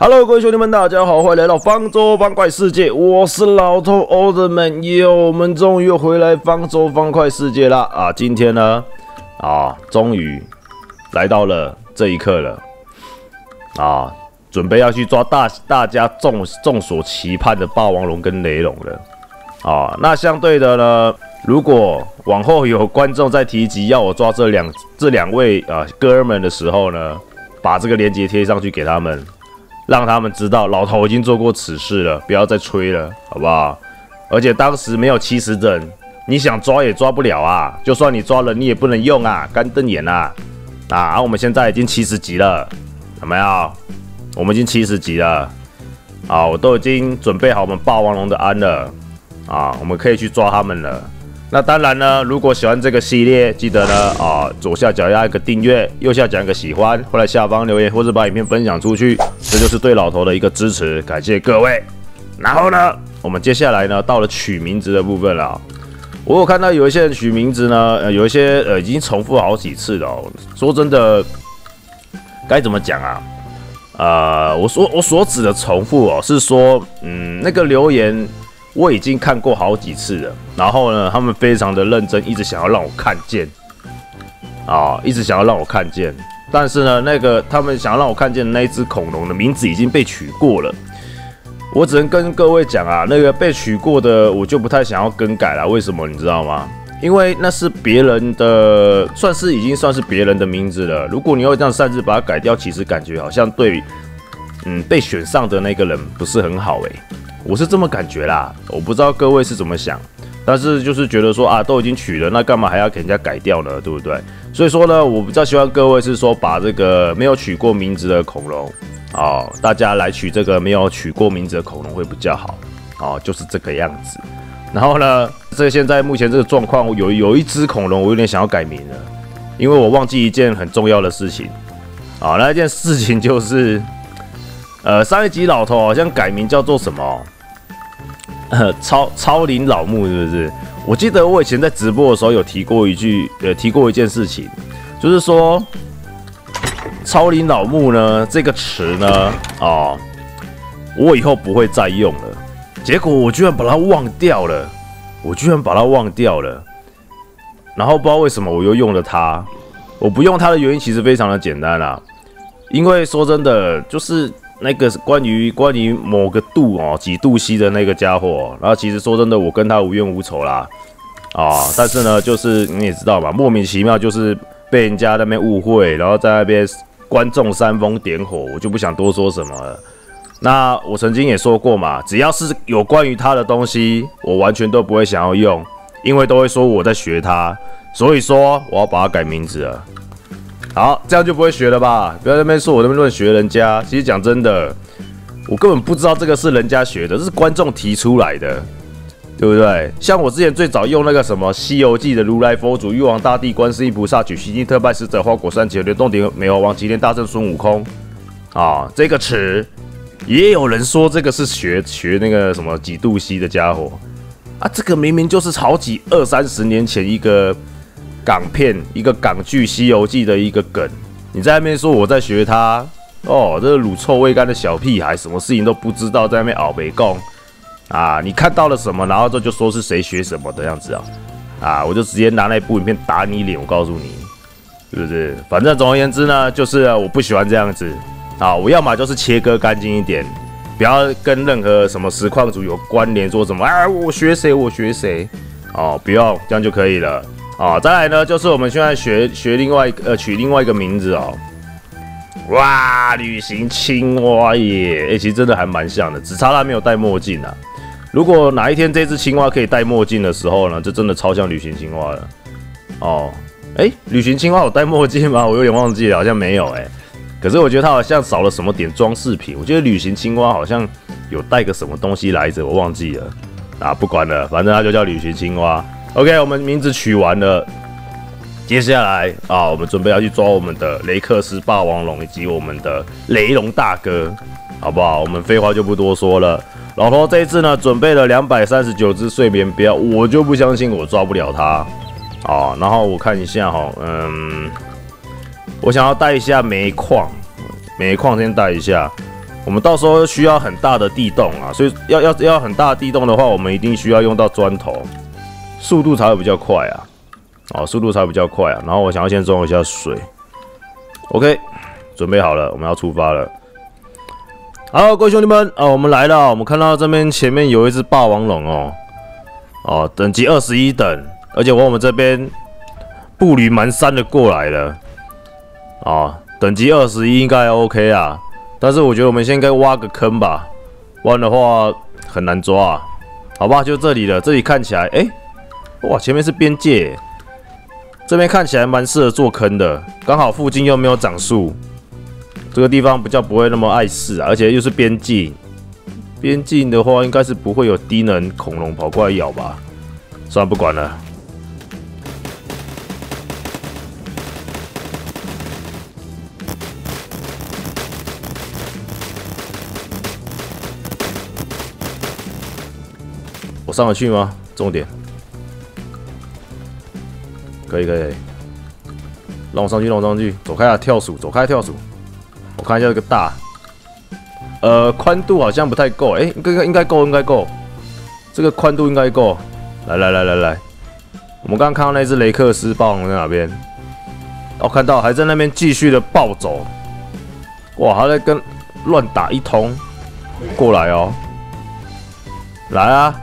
Hello， 各位兄弟们，大家好，欢迎来到方舟方块世界，我是老头 Oldman， 我们终于又回来方舟方块世界啦！今天呢，终于来到了这一刻了，准备要去抓大家众所期盼的霸王龙跟雷龙了，那相对的呢，如果往后有观众在提及要我抓这两位哥们的时候呢，把这个链接贴上去给他们。让他们知道老头已经做过此事了，不要再吹了，好不好？而且当时没有70等，你想抓也抓不了啊！就算你抓了，你也不能用啊，干瞪眼啊！我们现在已经70级了，有没有？我们已经70级了，我都已经准备好我们霸王龙的鞍了，我们可以去抓他们了。那当然呢，如果喜欢这个系列，记得呢左下角要一个订阅，右下角一个喜欢，或者下方留言，或者把影片分享出去，这就是对老头的一个支持，感谢各位。然后呢，我们接下来呢到了取名字的部分了。我有看到有一些人取名字呢，有一些已经重复好几次了说真的，该怎么讲啊？我所指的重复是说，那个留言。我已经看过好几次了，然后呢，他们非常的认真，一直想要让我看见，一直想要让我看见。但是呢，他们想要让我看见的那一只恐龙的名字已经被取过了。我只能跟各位讲那个被取过的，我就不太想要更改了。为什么你知道吗？因为那是别人的，已经算是别人的名字了。如果你要这样擅自把它改掉，其实感觉好像对，被选上的那个人不是很好我是这么感觉啦，我不知道各位是怎么想，但是就是觉得说都已经取了，那干嘛还要给人家改掉呢？对不对？所以说呢，我比较希望各位是说把这个没有取过名字的恐龙，大家来取这个没有取过名字的恐龙会比较好，就是这个样子。然后呢，现在目前这个状况，有一只恐龙我有点想要改名了，因为我忘记一件很重要的事情，那一件事情就是，上一集老头好像改名叫做什么？超龄老木是不是？我记得我以前在直播的时候有提过一件事情，就是说超龄老木呢这个词呢，我以后不会再用了。结果我居然把它忘掉了，然后不知道为什么我又用了它。我不用它的原因其实非常的简单啦，因为说真的就是。那个关于某个度几度 C 的那个家伙，然后其实说真的，我跟他无冤无仇啦，但是呢，就是你也知道嘛，莫名其妙就是被人家那边误会，然后在那边观众煽风点火，我就不想多说什么了。那我曾经也说过嘛，只要是有关于他的东西，我完全都不会想要用，因为都会说我在学他，所以说我要把它改名字了。好，这样就不会学了吧？不要在那边说我在那边乱学人家。其实讲真的，我根本不知道这个是人家学的，这是观众提出来的，对不对？像我之前最早用那个什么《西游记》的如来佛祖、玉皇大帝、观世音菩萨曲、西京特派使者、花果山前流动点美猴王、齐天大圣孙悟空这个词，也有人说这个是学那个什么几度 C 的家伙这个明明就是好几20-30年前一个。港片一个港剧《西游记》的一个梗，你在那边说我在学他这个乳臭未干的小屁孩，什么事情都不知道，在那边拗北共你看到了什么，然后这就说是谁学什么的样子我就直接拿那部影片打你脸，我告诉你，是不是？反正总而言之呢，就是我不喜欢这样子我要么就是切割干净一点，不要跟任何什么实况组有关联，说什么我学谁不要这样就可以了。再来呢，就是我们现在学取另外一个名字哇，旅行青蛙耶！其实真的还蛮像的，只差它没有戴墨镜啊。如果哪一天这只青蛙可以戴墨镜的时候呢，这真的超像旅行青蛙了。旅行青蛙有戴墨镜吗？我有点忘记了，好像没有可是我觉得它好像少了什么点装饰品。我觉得旅行青蛙好像有带个什么东西来着，我忘记了。不管了，反正它就叫旅行青蛙。OK， 我们名字取完了，接下来我们准备要去抓我们的雷克斯霸王龙以及我们的雷龙大哥，好不好？我们废话就不多说了。老头这一次呢，准备了239只睡眠镖，我就不相信我抓不了它然后我看一下我想要带一下煤矿先带一下。 我们到时候需要很大的地洞啊，所以要很大的地洞的话，我们一定需要用到砖头，速度才会比较快啊。哦，速度才会比较快啊。然后我想要先装一下水 ，OK， 准备好了，我们要出发了。好，各位兄弟们，我们来了，我们看到这边前面有一只霸王龙哦，等级21等，而且我们这边步履蹒跚的过来了，等级21应该 OK 啊。但是我觉得我们先应该挖个坑吧，不然的话很难抓啊。好吧，就这里了。这里看起来，哇，前面是边界，这边看起来蛮适合做坑的，刚好附近又没有长树，这个地方比较不会那么碍事啊，而且又是边境。边境的话，应该是不会有低能恐龙跑过来咬吧？算了，不管了。我上得去吗？重点，可以，让我上去，走开啊！跳鼠，走开跳鼠。我看一下这个大，宽度好像不太够，应该够，这个宽度应该够。来，我们刚刚看到那只雷克斯霸王龙在哪边？看到还在那边继续的暴走，哇，还在跟乱打一通，过来哦，来啊！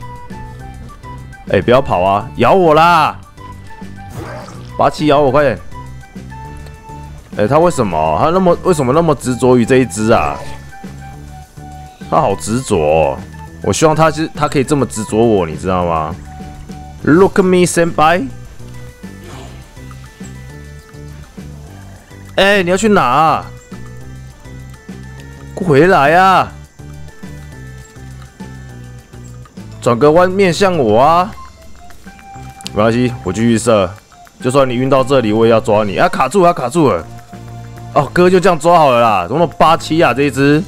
不要跑啊！咬我啦！拔起咬我，快点！他为什么？为什么那么执着于这一只啊？他好执着哦！我希望他可以这么执着我，你知道吗 ？Look at me, senpai！ 你要去哪啊？回来啊！转个弯面向我啊！没关系，我继续射。就算你晕到这里，我也要抓你啊！卡住了！哦，哥就这样抓好了啦。怎么那么霸气啊？这一只，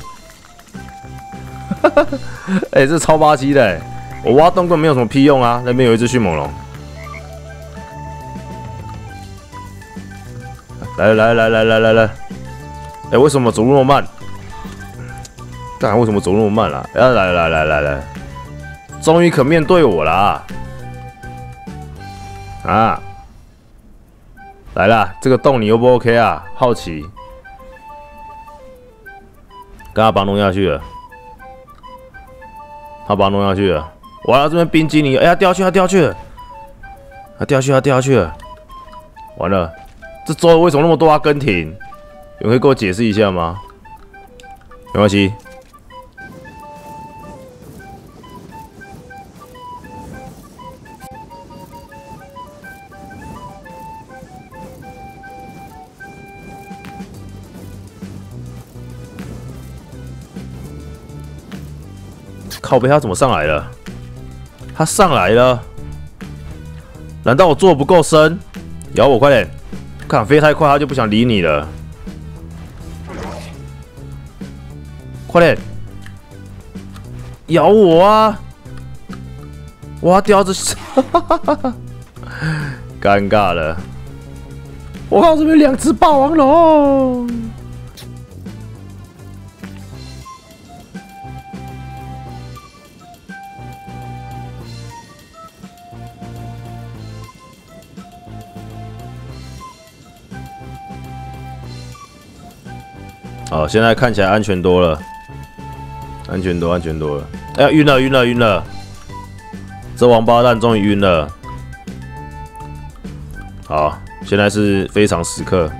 这超霸气的。我挖洞根本没有什么屁用啊！那边有一只迅猛龙。来！为什么走路那么慢？为什么走路那么慢啦？来！终于可面对我啦！来啦，这个洞你 O 不 OK 啊？好奇，刚刚把它弄下去了，完了，这边冰激凌，他掉下去了，完了，这周围为什么那么多阿根廷？有人可以给我解释一下吗？没关系。靠北，他怎么上来了？他上来了，难道我做的不够深？咬我，快点！看飞太快，他就不想理你了。快点，咬我啊！哇，掉这，尴尬了。我靠，这边2只霸王龙。好，现在看起来安全多了，安全多了。晕了！这王八蛋终于晕了。好，现在是非常时刻。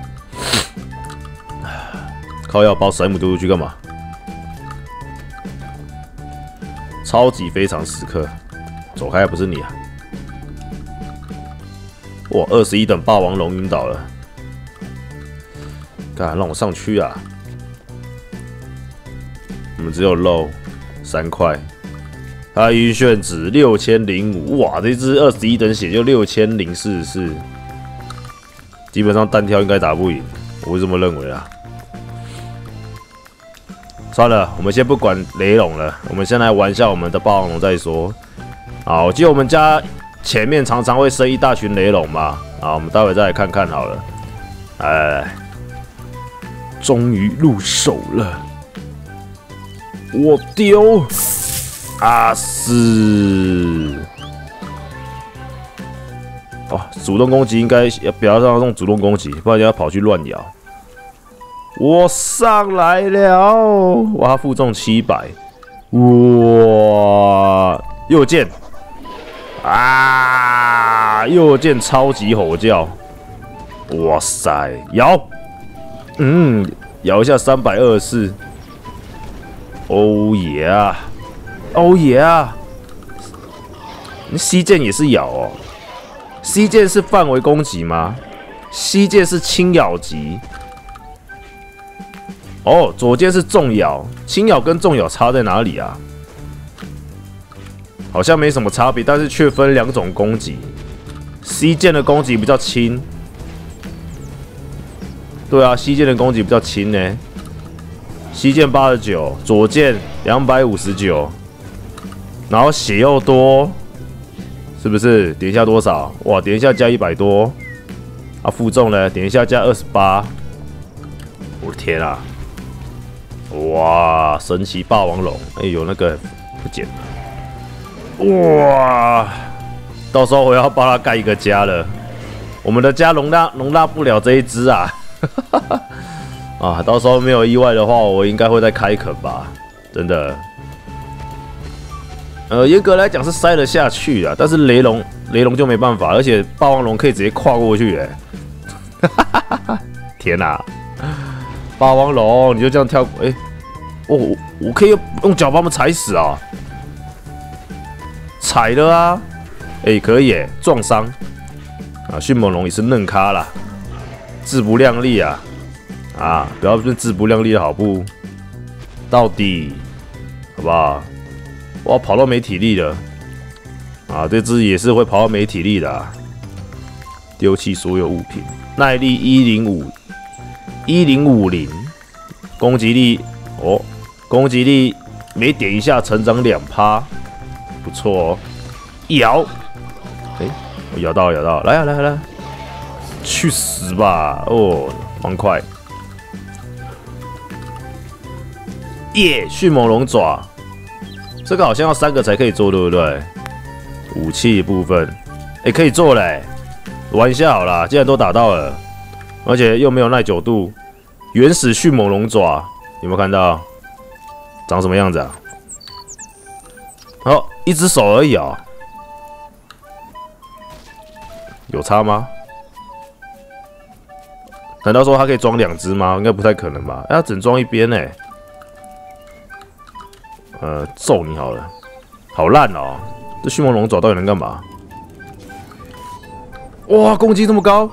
靠腰包史莱姆丢出去干嘛？超级非常时刻，走开，不是你啊！哇，21等霸王龙晕倒了，干，让我上去啊！我们只有肉3块，它晕眩值6005，哇，这只21等血就6044，基本上单挑应该打不赢，我是这么认为啊。算了，我们先不管雷龙了，我们先来玩一下我们的霸王龙再说。好，我记得我们家前面常常会生一大群雷龙嘛，好，我们待会再来看看好了。来，终于入手了。 我丢啊！是哦，主动攻击应该不要让他用主动攻击，不然人家跑去乱咬。我上来了，哇，他负重700，哇，右键啊，右键超级吼叫，哇塞，咬，咬一下324。Oh yeah， Oh yeah， C 键也是咬哦。C 键是范围攻击吗 ？C 键是轻咬级。哦，左键是重咬，轻咬跟重咬差在哪里啊？好像没什么差别，但是却分2种攻击。C 键的攻击比较轻。对啊 ，C 键的攻击比较轻呢。西键89，左键259，然后血又多，是不是？点一下多少？哇，点一下加100多，啊，负重呢？点一下加28，我的天啊！哇，神奇霸王龙，哎，有那个不捡了，哇！到时候我要帮他盖一个家了，我们的家容纳不了这一只啊！啊，到时候没有意外的话，我应该会再开垦吧，真的。严格来讲是塞得下去啊，但是雷龙就没办法，而且霸王龙可以直接跨过去，哎，天哪！霸王龙你就这样跳，哎，哦，我可以用脚把他们踩死啊，踩了啊，哎，可以哎，撞伤啊，迅猛龙也是嫩咖啦，自不量力啊。啊，不要是自不量力的好不？到底，好不好？哇，跑到没体力了。啊，这只也是会跑到没体力的、啊。丢弃所有物品，耐力1050，攻击力哦，攻击力每点一下成长2%，不错哦。咬，哎、欸，我咬到了，来啊来啊来啊，去死吧！哦，方块。耶！迅猛龙爪，这个好像要3个才可以做，对不对？武器部分，哎，可以做嘞！玩一下好啦，既然都打到了，而且又没有耐久度，原始迅猛龙爪有没有看到？长什么样子啊？哦，一只手而已啊、哦，有差吗？难道说它可以装2只吗？应该不太可能吧？它只能装一边呢。揍你好了，好烂哦！这迅猛龙爪到底能干嘛？哇，攻击这么高！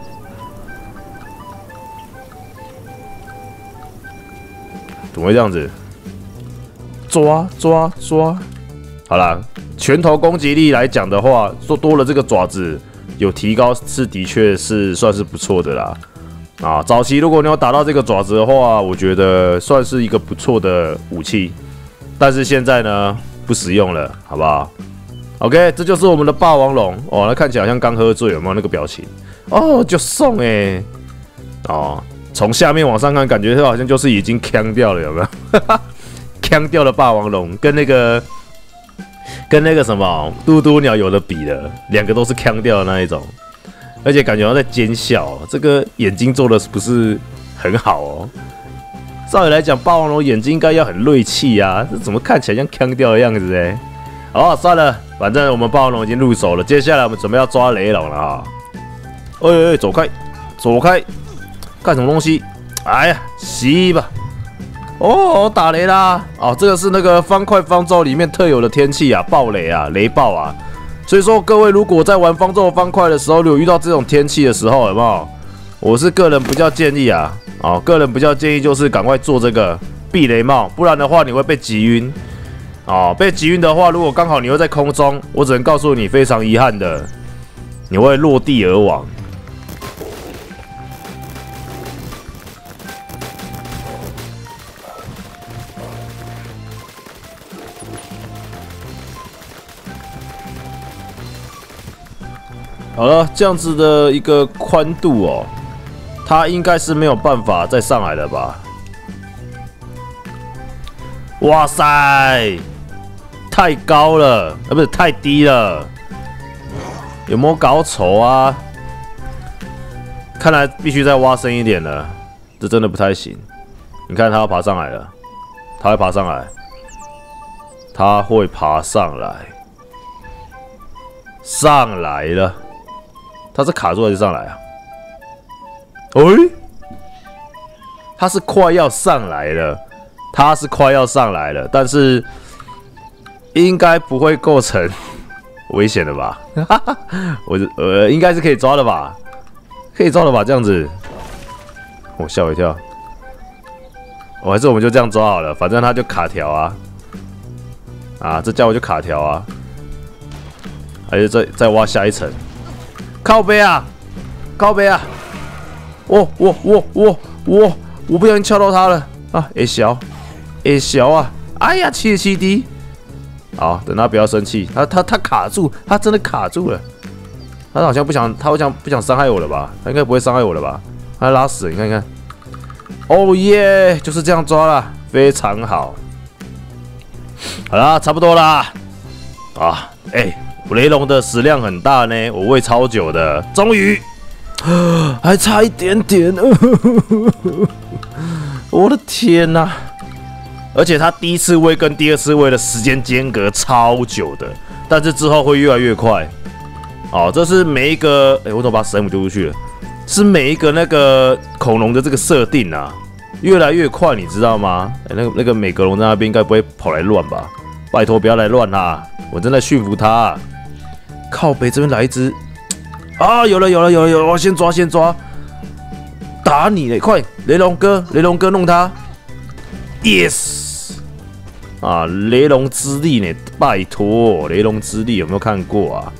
怎么会这样子？抓！好啦，拳头攻击力来讲的话，说多了这个爪子有提高，是的确是算是不错的啦。啊，早期如果你有打到这个爪子的话，我觉得算是一个不错的武器。但是现在呢，不实用了，好不好 ？OK， 这就是我们的霸王龙哦，它看起来好像刚喝醉，有没有那个表情？哦，就送哎、欸，哦，从下面往上看，感觉它好像就是已经呛掉了，有没有？呛掉的霸王龙跟那个什么嘟嘟鸟有的比的，2个都是呛掉的那一种，而且感觉好像在奸笑，这个眼睛做的不是很好哦。照理来讲，霸王龙眼睛应该要很锐气啊，这怎么看起来像呛掉的样子呢？好，算了，反正我们霸王龙已经入手了，接下来我们准备要抓雷龙了啊！哎，走开，干什么东西？哎呀，洗吧！哦，打雷啦！哦，这个是那个方块方舟里面特有的天气啊，暴雷啊，雷暴啊。所以说，各位如果在玩方舟方块的时候，如果遇到这种天气的时候，有没有？我是个人比较建议啊。哦，个人比较建议就是赶快做这个避雷帽，不然的话你会被击晕。哦，被击晕的话，如果刚好你会在空中，我只能告诉你，非常遗憾的，你会落地而亡。好了，这样子的一个宽度哦。它应该是没有办法再上来了吧？ 哇塞，太高了，啊不是太低了，有没有搞丑啊？看来必须再挖深一点了，这真的不太行。你看他要爬上来了，他会爬上来，他会爬上来，上来了，他是卡住还是上来啊？他是快要上来了。他是快要上来了，但是应该不会构成危险的吧？应该是可以抓的吧？可以抓的吧？这样子，我吓我一跳。还是我们就这样抓好了，反正他就卡条啊，这家伙就卡条啊，还是再挖下一层，靠背啊，靠背啊！我不小心敲到他了啊！小啊！哎呀，77D。好，等他不要生气，他卡住，他真的卡住了。他好像不想伤害我了吧？他应该不会伤害我了吧？他拉屎了，你看看。哦耶，就是这样抓了，非常好。好啦，差不多啦。雷龙的食量很大呢，我喂超久的，终于，还差一点点。我的天哪！而且他第一次喂跟第二次喂的时间间隔超久的，但是之后会越来越快。这是每一个，我怎么把史莱姆丢出去了？是每一个那个恐龙的这个设定啊，越来越快，你知道吗？那个美格龙在那边应该不会跑来乱吧？拜托不要来乱啦！我正在驯服它。靠北这边来一只，有了！先抓！打你嘞！快，雷龙哥弄他 ！Yes！ 雷龙之力呢？拜托，雷龙之力有没有看过啊？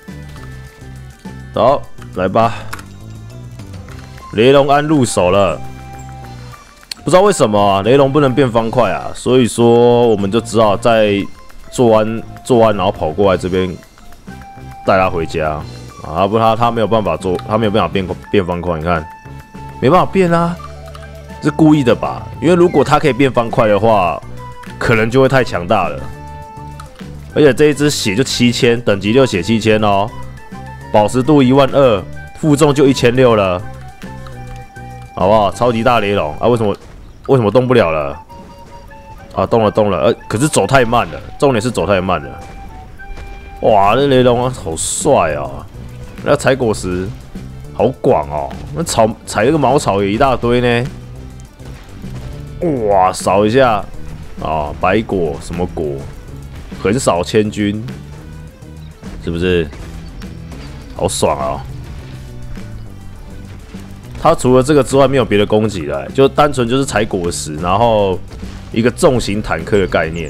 好，来吧，雷龙安入手了。不知道为什么啊，雷龙不能变方块啊，所以说我们就只好再做完，然后跑过来这边带他回家啊！不然他没有办法做，他没有办法变方块，你看，没办法变啊，是故意的吧？因为如果他可以变方块的话，可能就会太强大了。而且这一只血就7000，等级6血7000哦，宝石度12000，负重就1600了，好不好？超级大雷龙啊！为什么动不了了？动了，可是走太慢了，重点是走太慢了。哇，这雷龙好帅哦！那采果实好广哦，那采那个茅草也一大堆呢。哇，扫一下白果什么果，横扫千军，是不是？好爽啊！他除了这个之外，没有别的攻击了，就单纯就是采果实，然后一个重型坦克的概念。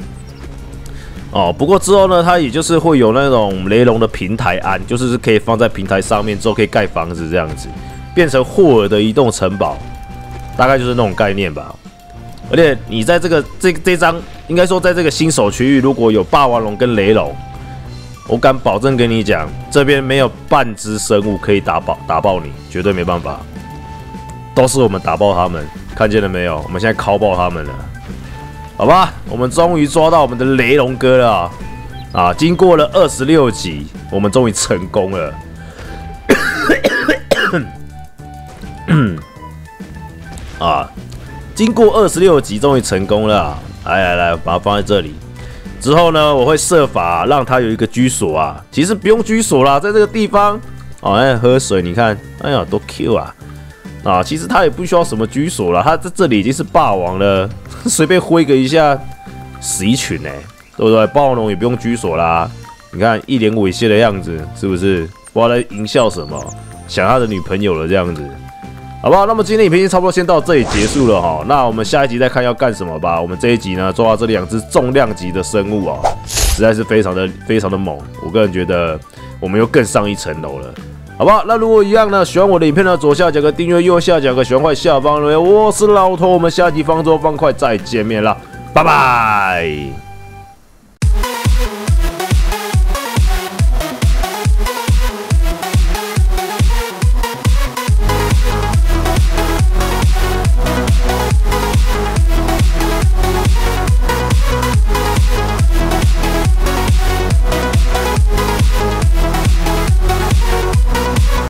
不过之后呢，它也就是会有那种雷龙的平台鞍，就是可以放在平台上面之后可以盖房子这样子，变成霍尔的移动城堡，大概就是那种概念吧。而且你在这张，应该说在这个新手区域，如果有霸王龙跟雷龙，我敢保证跟你讲，这边没有半只生物可以打爆你，绝对没办法，都是我们打爆他们，看见了没有？我们现在敲爆他们了。好吧，我们终于抓到我们的雷龙哥了经过了26集，我们终于成功了。经过26集，终于成功了。来，把它放在这里。之后呢，我会设法让它有一个居所啊。其实不用居所啦，在这个地方喝水，你看，哎呀，多 Q 啊！其实它也不需要什么居所啦，它在这里已经是霸王了。随便挥个一下，死一群对不对？霸王龙也不用居所啦，你看一脸猥亵的样子，是不是？不知道在淫笑什么，想他的女朋友了这样子，好不好？那么今天影片差不多先到这里结束了哈，那我们下一集再看要干什么吧。我们这一集呢，抓到这2只重量级的生物实在是非常的猛，我个人觉得我们又更上一层楼了。好不好？那如果一样呢，喜欢我的影片呢，左下角个订阅，右下角个喜欢快下方留言。我是老头，我们下集方舟方块再见面啦，拜拜。